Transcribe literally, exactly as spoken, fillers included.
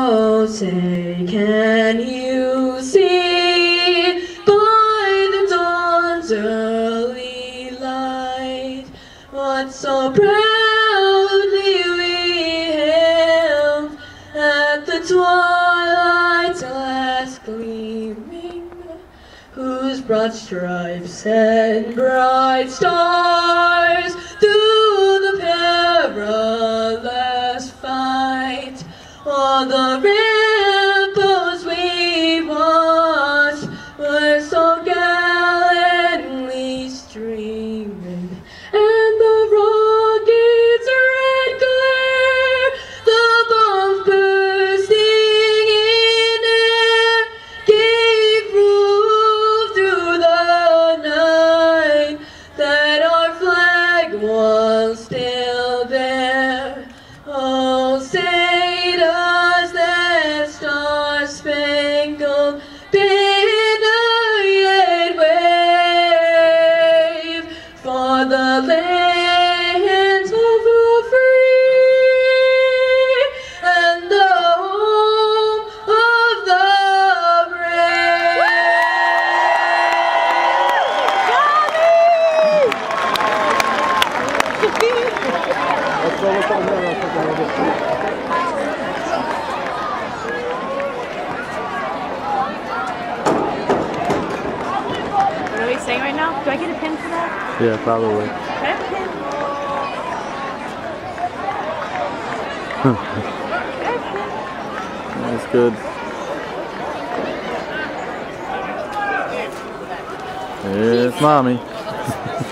Oh, say, can you see by the dawn's early light what so proudly we hailed at the twilight's last gleaming, whose broad stripes and bright stars through the perilous fight on the ramparts we watched were so gallantly streaming, and the rocket's red glare, the bombs bursting in air, gave proof through the night that our flag was still there. Oh, say does that star-spangled banner yet wave for the lands of the free and the home of the brave? What are we saying right now? Do I get a pin for that? Yeah, probably. Can I have a pin? Can I have a pin? That's good. Here's mommy.